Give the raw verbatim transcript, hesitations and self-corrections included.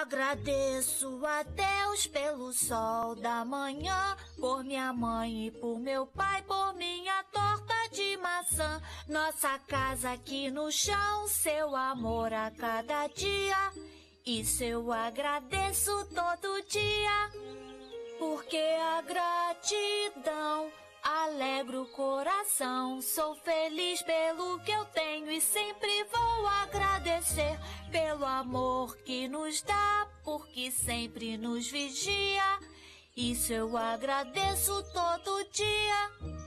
Agradeço a Deus pelo sol da manhã, por minha mãe e por meu pai, por minha torta de maçã. Nossa casa aqui no chão, seu amor a cada dia. Isso eu agradeço todo dia, porque a gratidão alegra o coração. Sou feliz pelo que eu tenho e sempre vou agradecer pelo amor que nos dá, porque sempre nos vigia. Isso eu agradeço todo dia.